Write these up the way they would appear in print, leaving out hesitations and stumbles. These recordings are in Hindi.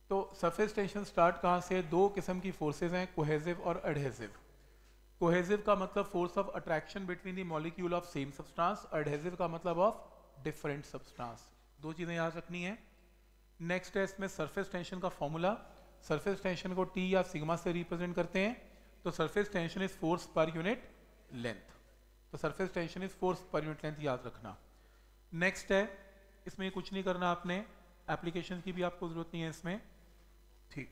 तो सरफेस टेंशन स्टार्ट कहाँ से? दो किस्म की फोर्सेज हैं, कोहेसिव और एडहेसिव। कोहेसिव का मतलब force of attraction between the molecule of same substance, adhesive का मतलब ऑफ डिफरेंट सब्सटेंस। दो चीज़ें याद रखनी है। नेक्स्ट है इसमें सरफेस टेंशन का फॉर्मूला। सरफेस टेंशन को टी या सिग्मा से रिप्रेजेंट करते हैं। तो surface tension is force per unit length. तो surface tension is force per unit length, याद रखना। नेक्स्ट है, इसमें कुछ नहीं करना आपने, एप्लीकेशन की भी आपको जरूरत नहीं है इसमें, ठीक।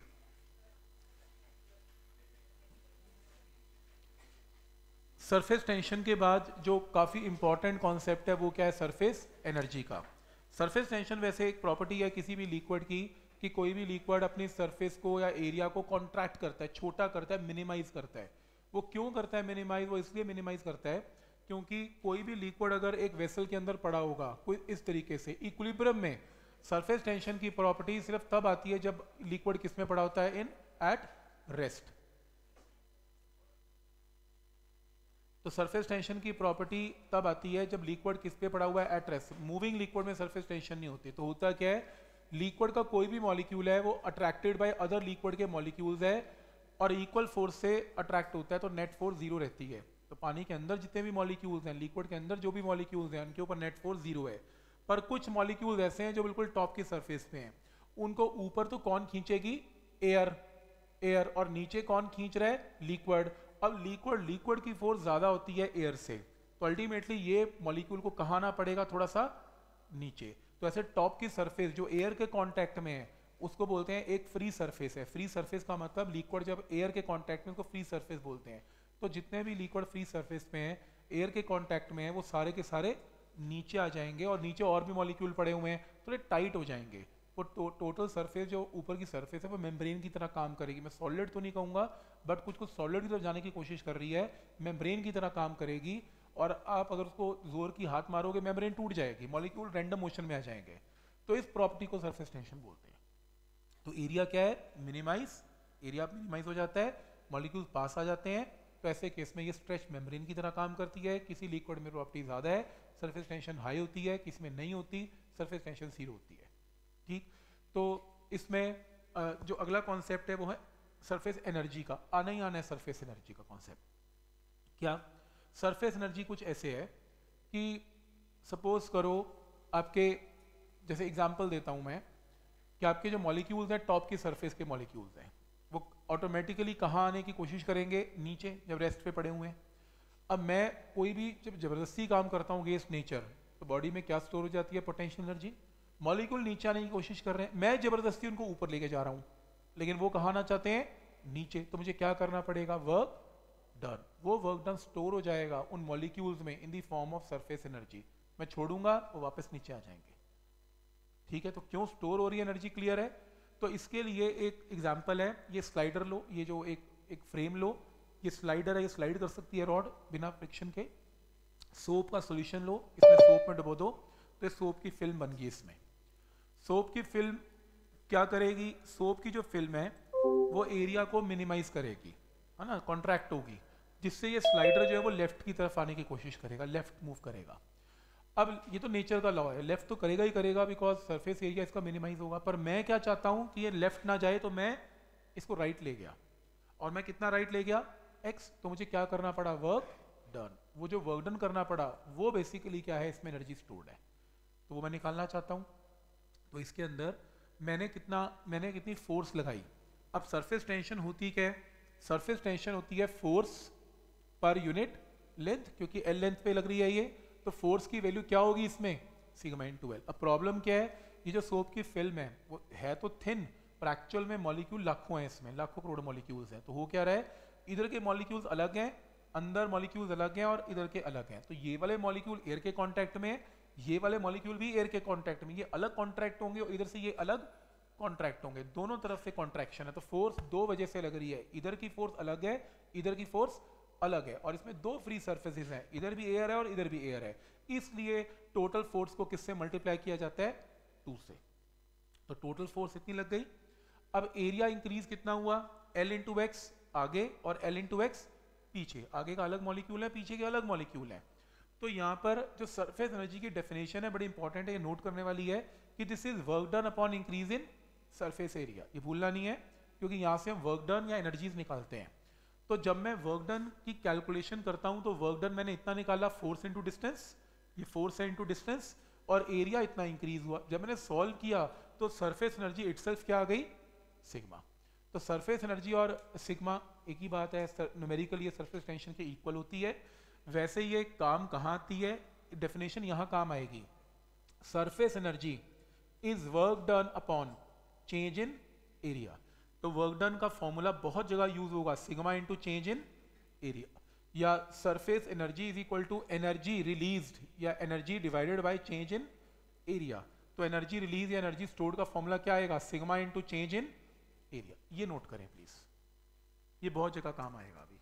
सरफेस टेंशन के बाद जो काफ़ी इंपॉर्टेंट कॉन्सेप्ट है वो क्या है? सरफेस एनर्जी का। सरफेस टेंशन वैसे एक प्रॉपर्टी है किसी भी लिक्विड की कि कोई भी लिक्विड अपनी सरफेस को या एरिया को कॉन्ट्रैक्ट करता है, छोटा करता है, मिनिमाइज करता है। वो क्यों करता है मिनिमाइज? वो इसलिए मिनिमाइज करता है क्योंकि कोई भी लिक्विड अगर एक वेसल के अंदर पड़ा होगा कोई इस तरीके से इक्विलिब्रियम में, सरफेस टेंशन की प्रॉपर्टी सिर्फ तब आती है जब लिक्विड किस में पड़ा होता है? In at rest. तो सरफेस टेंशन की प्रॉपर्टी तब आती है जब लिक्विड किस पे पड़ा हुआ है? At rest. मूविंग लिक्विड में सरफेस टेंशन नहीं होती। तो होता क्या है, लिक्विड का कोई भी मॉलिक्यूल है वो अट्रैक्टेड बाय अदर लिक्विड के मॉलिक्यूल्स है और इक्वल फोर्स से अट्रैक्ट होता है, तो नेट फोर्स जीरो रहती है। तो पानी के अंदर जितने भी मॉलिक्यूल्स हैं, लिक्विड के अंदर जो भी मॉलिक्यूल्स हैं, उनके ऊपर नेट फोर्स जीरो है। पर कुछ मॉलिक्यूल्स ऐसे हैं जो बिल्कुल टॉप की सरफेस पे हैं, उनको ऊपर तो कौन खींचेगी? एयर। एयर। और नीचे कौन खींच रहा है? लिक्विड। अब लिक्विड की फोर्स ज्यादा होती है एयर से, तो अल्टीमेटली ये मॉलिक्यूल को कहाँ आना पड़ेगा? थोड़ा सा नीचे। तो ऐसे टॉप की सरफेस जो एयर के कांटेक्ट में है उसको बोलते हैं एक फ्री सरफेस है। फ्री सरफेस का मतलब लिक्विड जब एयर के कांटेक्ट में, उसको फ्री सरफेस बोलते हैं। तो जितने भी लिक्विड फ्री सरफेस पे हैं, एयर के कांटेक्ट में है, वो सारे के सारे नीचे आ जाएंगे और नीचे और भी मॉलिक्यूल पड़े हुए हैं, थोड़े टाइट हो जाएंगे। वो टोटल सरफेस जो ऊपर की सरफेस है वो मेम्ब्रेन की तरह काम करेगी। मैं सॉलिड तो नहीं कहूँगा, बट कुछ कुछ सॉलिड की तरफ जाने की कोशिश कर रही है, मेम्ब्रेन की तरह काम करेगी। और आप अगर उसको जोर की हाथ मारोगे मेम्ब्रेन टूट जाएगी, मॉलिक्यूल रैंडम मोशन में आ जाएंगे। तो इस प्रॉपर्टी को सरफेस टेंशन बोलते हैं। तो एरिया क्या है? मिनिमाइज। एरिया मिनिमाइज हो जाता है, मॉलिक्यूल पास आ जाते हैं। तो ऐसे केस में ये स्ट्रेच मेम्ब्रेन की तरह काम करती है। किसी लिक्विड में प्रॉपर्टी ज़्यादा है, सरफेस टेंशन हाई होती है, किसी में नहीं होती, सरफेस टेंशन जीरो होती है। ठीक। तो इसमें जो अगला कॉन्सेप्ट है वो है सरफेस एनर्जी का। आना ही आना है सरफेस एनर्जी का कॉन्सेप्ट। क्या? सरफेस एनर्जी कुछ ऐसे है कि सपोज करो आपके, जैसे एग्जांपल देता हूं मैं, कि आपके जो मॉलिक्यूल्स हैं टॉप की सरफेस के मॉलिक्यूल्स हैं, वो ऑटोमेटिकली कहाँ आने की कोशिश करेंगे? नीचे, जब रेस्ट पे पड़े हुए हैं। अब मैं कोई भी जब जबरदस्ती काम करता हूँ अगेंस्ट नेचर, तो बॉडी में क्या स्टोर हो जाती है? Potential energy. मॉलिक्यूल नीचे आने की कोशिश कर रहे हैं, मैं जबरदस्ती उनको ऊपर लेके जा रहा हूं, लेकिन वो कहाँ आना चाहते हैं? नीचे। तो मुझे क्या करना पड़ेगा? Work done. वो वर्क डन स्टोर हो जाएगा उन मॉलिक्यूल्स में in the form of surface energy. मैं छोड़ूंगा वो वापस नीचे आ जाएंगे। ठीक है, तो क्यों स्टोर हो रही है एनर्जी? क्लियर है। तो इसके लिए एक एग्जाम्पल है, ये स्लाइडर लो, ये जो एक फ्रेम लो, ये स्लाइडर है, ये स्लाइड कर सकती है रॉड बिना फ्रिक्शन के। सोप का सोल्यूशन लो, इसमें सोप में डुबो दो, तो सोप की फिल्म बन गई। इसमें सोप की फिल्म क्या करेगी? सोप की जो फिल्म है वो एरिया को मिनिमाइज करेगी, है ना, कॉन्ट्रैक्ट होगी, जिससे ये स्लाइडर जो है वो लेफ्ट की तरफ आने की कोशिश करेगा, लेफ्ट मूव करेगा। अब ये तो नेचर का लॉ है, लेफ्ट तो करेगा ही करेगा बिकॉज सरफेस एरिया इसका मिनिमाइज होगा। पर मैं क्या चाहता हूं कि ये लेफ्ट ना जाए, तो मैं इसको राइट ले गया। और मैं कितना राइट ले गया? एक्स। तो मुझे क्या करना पड़ा? Work done. वो जो वर्क डन करना पड़ा वो बेसिकली क्या है? इसमें एनर्जी स्टोर्ड है, तो वो मैं निकालना चाहता हूं। तो इसके अंदर मैंने कितनी फोर्स लगाई। अब सरफेस टेंशन होती क्या है? सरफेस टेंशन होती है फोर्स पर यूनिट लेंथ, क्योंकि एल लेंथ पे लग रही है ये, तो फोर्स की वैल्यू क्या होगी इसमें? Sigma into L. अब प्रॉब्लम क्या है? ये जो सोप की फिल्म है वो है तो थिन, पर एक्चुअल में मॉलिक्यूल लाखों हैं, इसमें लाखों करोड़ मॉलिक्यूल्स हैं। तो हो क्या रहा है? इधर के मॉलिक्यूल्स अलग हैं, अंदर मॉलिक्यूल्स अलग हैं, और इधर के अलग हैं। तो ये वाले मॉलिक्यूल एयर के कांटेक्ट में, ये वाले मॉलिक्यूल भी एयर के कांटेक्ट में, ये अलग कॉन्ट्रैक्ट होंगे और इधर से ये अलग कॉन्ट्रैक्ट होंगे, दोनों तरफ से कॉन्ट्रैक्शन है। तो फोर्स दो वजह से लग रही है, इधर की फोर्स अलग है, इधर की फोर्स अलग है, और इसमें दो फ्री सरफेसेस हैं, इधर भी एयर है और इधर भी एयर है। इसलिए टोटल फोर्स को किससे मल्टीप्लाई किया जाता है? 2 से। तो टोटल फोर्स इतनी लग गई। अब एरिया इंक्रीज कितना हुआ? L इंटू एक्स आगे और L इंटू एक्स पीछे। आगे का अलग मॉलिक्यूल है, पीछे के अलग मॉलिक्यूल है। तो यहाँ पर जो सरफेस एनर्जी की डेफिनेशन है बड़ी इंपॉर्टेंट है, ये नोट करने वाली है कि this is work done upon increase in surface area, ये भूलना नहीं है क्योंकि यहाँ से हम वर्क डन या एनर्जीज निकालते हैं। तो जब मैं वर्क डन की कैलकुलेशन करता हूँ तो वर्क डन मैंने इतना निकाला फोर्स इंटू डिस्टेंस, ये फोर्स है इंटू डिस्टेंस, और एरिया इतना इंक्रीज हुआ। जब मैंने सॉल्व किया तो सरफेस एनर्जी इटसेल्फ क्या आ गई, सिग्मा। तो सरफेस एनर्जी और सिग्मा एक ही बात है, न्यूमेरिकली ये सरफेस टेंशन के इक्वल होती है। वैसे ये काम कहाँ आती है, डेफिनेशन यहाँ काम आएगी, surface energy is work done upon change in area. तो वर्क डन का फॉर्मूला बहुत जगह यूज होगा, sigma into change in area, या surface energy is equal to energy released या energy divided by change in area. तो एनर्जी रिलीज या एनर्जी स्टोर्ड का फॉर्मूला क्या आएगा, sigma into change in area. ये नोट करें प्लीज, ये बहुत जगह काम आएगा अभी।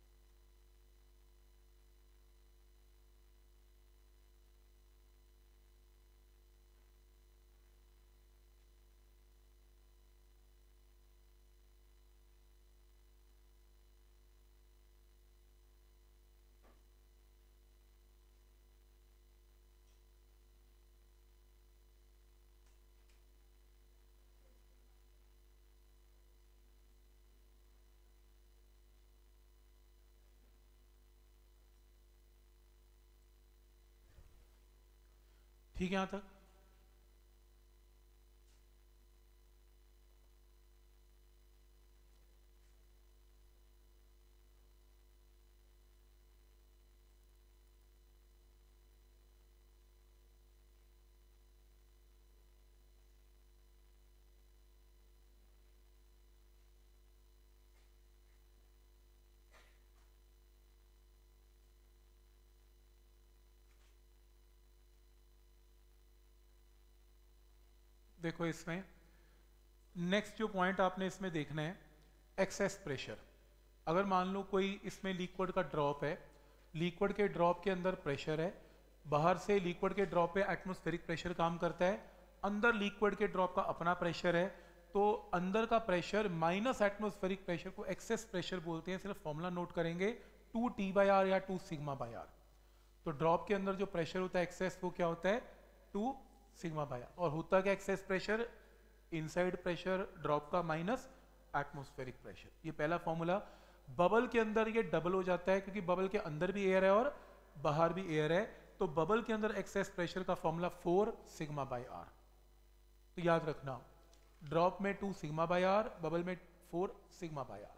ठीक है यहां तक। देखो इसमें नेक्स्ट जो पॉइंट आपने इसमें देखना है, एक्सेस प्रेशर। अगर मान लो कोई इसमें लिक्विड का ड्रॉप है, लिक्विड के ड्रॉप के अंदर प्रेशर है, बाहर से लिक्विड के ड्रॉप पे एटमॉस्फेरिक प्रेशर काम करता है, अंदर लिक्विड के ड्रॉप का अपना प्रेशर है, तो अंदर का प्रेशर माइनस एटमॉस्फेरिक प्रेशर को एक्सेस प्रेशर बोलते हैं। सिर्फ फॉर्मूला नोट करेंगे 2T/R या 2 सिग्मा/R। तो ड्रॉप के अंदर जो प्रेशर होता है एक्सेस, वो क्या होता है 2 सिग्मा/R। और होता क्या excess pressure, inside pressure drop का माइनस एटमॉस्फेरिक प्रेशर। ये पहला फॉर्मूला। बबल के अंदर ये डबल हो जाता है क्योंकि बबल के अंदर भी एयर है और बाहर भी एयर है, तो बबल के अंदर एक्सेस प्रेशर का फॉर्मूला 4 सिग्मा/R। तो याद रखना, ड्रॉप में 2 सिग्मा/R, बबल में 4 सिग्मा/R।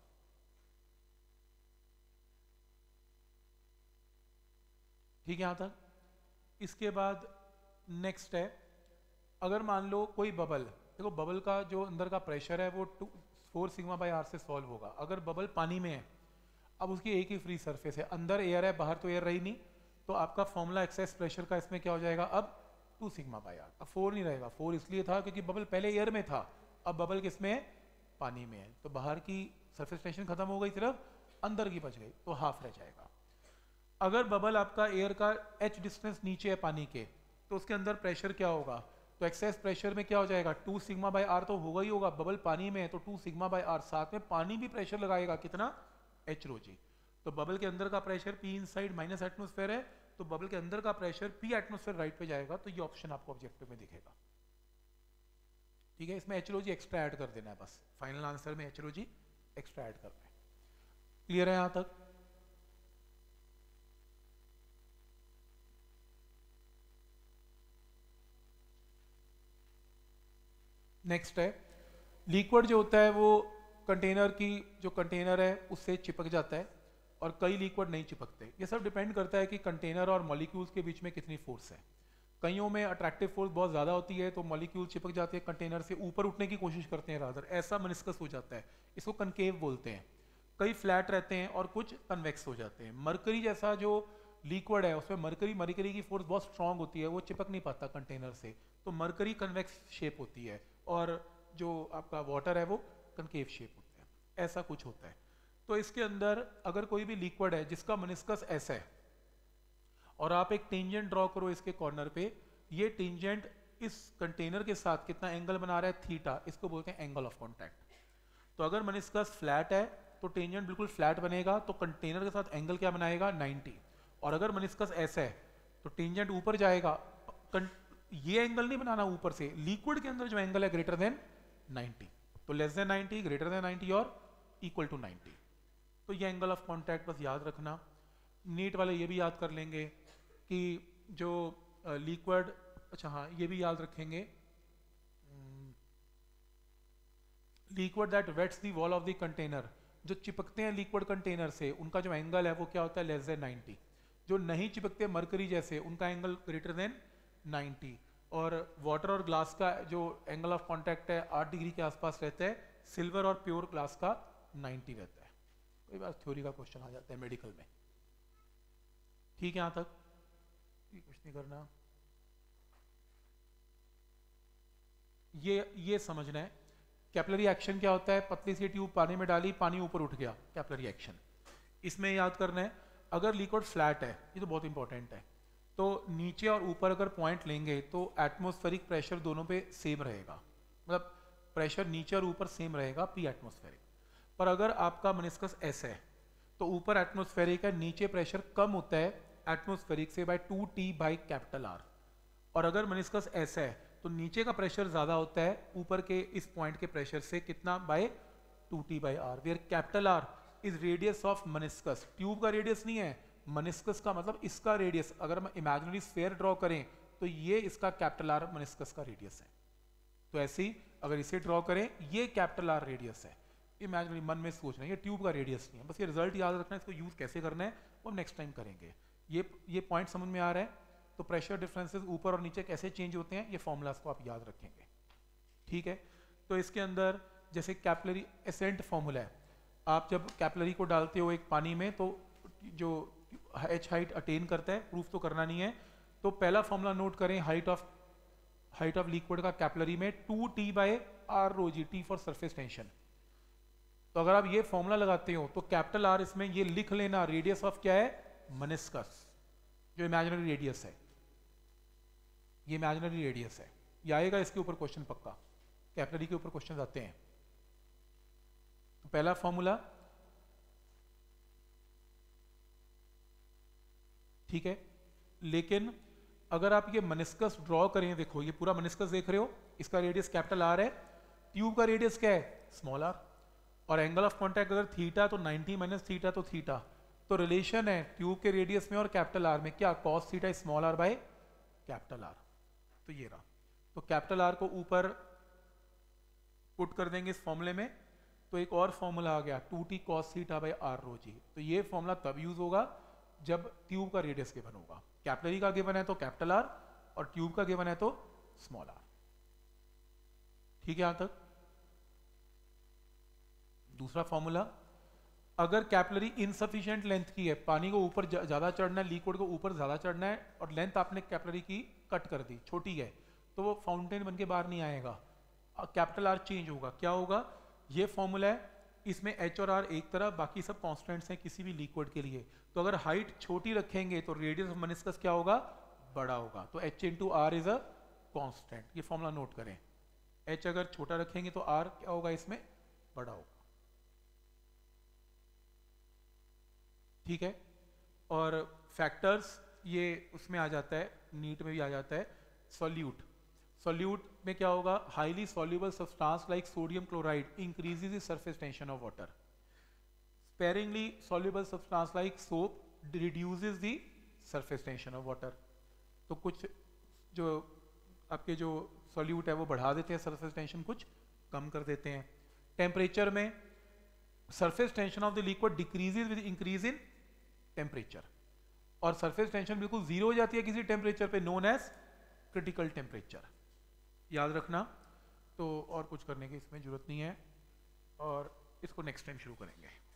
ठीक है यहां तक। इसके बाद नेक्स्ट है, अगर मान लो कोई बबल, देखो बबल का जो अंदर का प्रेशर है वो 4 सिग्मा/R से सॉल्व होगा। अगर बबल पानी में है, अब उसकी एक ही फ्री सरफेस है, अंदर एयर है बाहर तो एयर रही नहीं, तो आपका फॉर्मूला एक्सेस प्रेशर का इसमें क्या हो जाएगा अब 2 सिग्मा/R। अब 4 नहीं रहेगा, 4 इसलिए था क्योंकि बबल पहले एयर में था, अब बबल किस में है, पानी में है, तो बाहर की सरफेस टेंशन खत्म हो गई, सिर्फ अंदर की बच गई, तो हाफ रह जाएगा। अगर बबल आपका एयर का h डिस्टेंस नीचे है पानी के, तो उसके अंदर प्रेशर क्या होगा, तो एक्सेस प्रेशर में क्या हो जाएगा 2 सिग्मा/R तो होगा ही होगा, बबल पानी में है तो 2 सिग्मा/R, साथ में पानी भी प्रेशर लगाएगा कितना h rho g। तो बबल के अंदर का pressure P inside minus atmosphere है, तो बबल के अंदर का प्रेशर P एटमॉस्फेयर राइट पे जाएगा, तो ये ऑप्शन आपको ऑब्जेक्टिव में दिखेगा। ठीक है, इसमें h rho g extra add कर देना है, बस फाइनल आंसर में h rho g extra add करना है। क्लियर है यहां तक। नेक्स्ट है, लिक्विड जो होता है वो कंटेनर की, जो कंटेनर है उससे चिपक जाता है और कई लिक्विड नहीं चिपकते। ये सब डिपेंड करता है कि कंटेनर और मॉलिक्यूल्स के बीच में कितनी फोर्स है। कईयों में अट्रैक्टिव फोर्स बहुत ज़्यादा होती है तो मॉलिक्यूल चिपक जाते हैं, कंटेनर से ऊपर उठने की कोशिश करते हैं, रादर ऐसा मेनिस्कस हो जाता है, इसको कनकेव बोलते हैं। कई फ्लैट रहते हैं और कुछ कन्वेक्स हो जाते हैं। मरकरी जैसा जो लिक्विड है उसमें मरकरी की फोर्स बहुत स्ट्रांग होती है, वो चिपक नहीं पाता कंटेनर से, तो मरकरी कन्वेक्स शेप होती है, और जो आपका वाटर है वो कनकेव शेप होता है, ऐसा कुछ होता है। तो इसके अंदर अगर कोई भी लिक्विड है जिसका मेनिस्कस ऐसा है और आप एक टेंजेंट ड्रॉ करो इसके कॉर्नर पे, ये टेंजेंट इस कंटेनर के साथ कितना एंगल बना रहा है, थीटा, इसको बोलते हैं एंगल ऑफ कॉन्टैक्ट। तो अगर मेनिस्कस फ्लैट है तो टेंजेंट बिल्कुल फ्लैट बनेगा, तो कंटेनर के साथ एंगल क्या बनाएगा 90। और अगर मेनिस्कस ऐसा है तो टेंजेंट ऊपर जाएगा, ये एंगल नहीं बनाना ऊपर से, लिक्विड के अंदर जो एंगल है ग्रेटर देन 90, तो लेस देन 90, ग्रेटर देन 90 और इक्वल टू 90। तो ये एंगल ऑफ कॉन्टैक्ट बस याद रखना। नीट वाले ये भी याद कर लेंगे कि जो लिक्विड, अच्छा हाँ ये भी याद रखेंगे, liquid that wets the wall of the container, जो चिपकते हैं लिक्विड कंटेनर से उनका जो एंगल है वो क्या होता है, लेस देन 90। जो नहीं चिपकते मरकरी जैसे उनका एंगल ग्रेटर देन 90। और वाटर और ग्लास का जो एंगल ऑफ कांटेक्ट है 8 डिग्री के आसपास रहता है, सिल्वर और प्योर ग्लास का 90 रहता है। कोई बात, थ्योरी का क्वेश्चन आ जाता है मेडिकल में। ठीक है, यहाँ तक कुछ नहीं करना। ये समझना है कैपिलरी एक्शन क्या होता है। पतली सी ट्यूब पानी में डाली, पानी ऊपर उठ गया, कैपिलरी एक्शन। इसमें याद करना है अगर लिक्विड फ्लैट है, ये तो बहुत इंपॉर्टेंट है, तो नीचे और ऊपर अगर पॉइंट लेंगे तो एटमॉस्फेरिक प्रेशर दोनों पे सेम रहेगा, मतलब प्रेशर नीचे और ऊपर सेम रहेगा प्री एटमॉस्फेरिक। पर अगर आपका मेनिस्कस ऐसा है तो ऊपर एटमॉस्फेरिक है, नीचे प्रेशर कम होता है एटमॉस्फेरिक से bye 2T by capital R. और अगर मेनिस्कस ऐसा है तो नीचे का प्रेशर ज्यादा होता है ऊपर के इस पॉइंट के प्रेशर से, कितना, by 2T by R, where capital R is radius of meniscus. Tube का रेडियस नहीं है, मेनिस्कस का मतलब इसका रेडियस। अगर हम इमेजिनरी स्फीयर ड्रॉ करें तो ये इसका कैपिटल आर मेनिस्कस का रेडियस है। तो ऐसे ही अगर इसे ड्रॉ करें, ये कैपिटल आर रेडियस है, इमेजिनरी मन में सोचना ये ट्यूब का रेडियस नहीं है। बस ये रिजल्ट याद रखना है, इसको यूज कैसे करना है वो हम नेक्स्ट टाइम करेंगे। ये पॉइंट समझ में आ रहा है। तो प्रेशर डिफरेंसेस ऊपर और नीचे कैसे चेंज होते हैं, ये फॉर्मूलाज को आप याद रखेंगे। ठीक है, तो इसके अंदर जैसे कैपिलरी एसेंट फॉर्मूला है, आप जब कैपिलरी को डालते हो एक पानी में तो जो एच हाइट अटेन करता है, प्रूफ तो करना नहीं है, तो पहला फॉर्मूला नोट करें, हाइट ऑफ लिक्विड का कैपिलरी में 2T by R rho g, T for surface tension. तो अगर आप ये फॉर्मूला लगाते हो तो कैपिटल आर इसमें ये लिख लेना, रेडियस ऑफ क्या है, मेनिस्कस, जो इमेजिनरी रेडियस है, ये इमेजिनरी रेडियस है। ये आएगा इसके ऊपर क्वेश्चन पक्का, कैपिलरी के ऊपर क्वेश्चन आते हैं। तो पहला फॉर्मूला, ठीक है। लेकिन अगर आप ये मेनिस्कस ड्रॉ करें, देखो ये पूरा मेनिस्कस देख रहे हो, इसका रेडियस कैपिटल आर है, ट्यूब का रेडियस क्या है, स्मॉल आर, और एंगल ऑफ कांटेक्ट अगर थीटा तो 90 माइनस थीटा तो थीटा। तो रिलेशन है ट्यूब के रेडियस में और कैपिटल आर में, क्या, cos theta small R by capital R. तो ये रहा, तो कैपिटल आर को ऊपर पुट कर देंगे इस फॉर्मूले में, तो एक और फॉर्मूला आ गया 2T cos theta by R rho g. तो ये फॉर्मूला तब यूज होगा जब ट्यूब का रेडियस गिवन होगा। कैपिलरी का गिवन है तो कैपिटल आर, और ट्यूब का गिवन है तो स्मॉल आर। ठीक है, यहां तक। दूसरा फॉर्मूला, अगर कैपिलरी इनसफिशिएंट लेंथ की है, पानी को ऊपर ज्यादा चढ़ना है, लिक्विड को ऊपर ज्यादा चढ़ना है, और लेंथ आपने कैपिलरी की कट कर दी, छोटी है, तो वो फाउंटेन बन के बाहर नहीं आएगा, कैपिटल आर चेंज होगा। क्या होगा, ये फॉर्मूला है, इसमें एच और आर एक तरफ, बाकी सब कांस्टेंट्स हैं किसी भी लिक्विड के लिए। तो अगर हाइट छोटी रखेंगे तो रेडियस ऑफ मेनिस्कस क्या होगा, बड़ा होगा, तो H into R is a constant. ये फॉर्मूला नोट करें, एच अगर छोटा रखेंगे तो आर क्या होगा, इसमें बड़ा होगा। ठीक है, और फैक्टर्स ये उसमें आ जाता है, नीट में भी आ जाता है। सॉल्यूट, सॉल्यूट में क्या होगा, highly soluble substance like sodium chloride increases the surface tension of water, sparingly soluble substance like soap reduces the surface tension of water. तो कुछ जो आपके जो सॉल्यूट है वो बढ़ा देते हैं सरफेस टेंशन, कुछ कम कर देते हैं। टेम्परेचर में surface tension of the liquid decreases with increase in temperature, और सरफेस टेंशन बिल्कुल जीरो हो जाती है किसी टेम्परेचर पे, नोन एज क्रिटिकल टेम्परेचर। याद रखना। तो और कुछ करने की इसमें जरूरत नहीं है, और इसको नेक्स्ट टाइम शुरू करेंगे।